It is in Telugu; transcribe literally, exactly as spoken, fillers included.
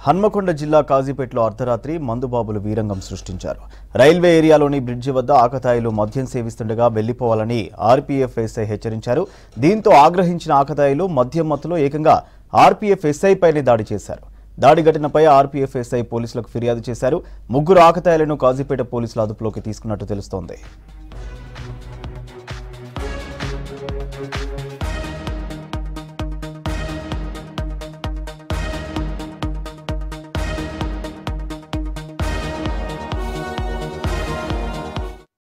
హన్మకొండ జిల్లా కాజీపేటలో అర్ధరాత్రి మందుబాబులు వీరంగం సృష్టించారు. రైల్వే ఏరియాలోని బ్రిడ్జి వద్ద ఆకతాయిలు మద్యం సేవిస్తుండగా వెళ్లిపోవాలని ఆర్పీఎఫ్ ఎస్ఐ హెచ్చరించారు. దీంతో ఆగ్రహించిన ఆకతాయిలు మద్యం మత్తులో ఏకంగా ఆర్పీఎఫ్ ఎస్ఐ పైనే దాడి చేశారు. దాడి ఘటనపై ఆర్పీఎఫ్ ఎస్ఐ పోలీసులకు ఫిర్యాదు చేశారు. ముగ్గురు ఆకతాయిలను కాజీపేట పోలీసులు అదుపులోకి తీసుకున్నట్టు తెలుస్తోంది.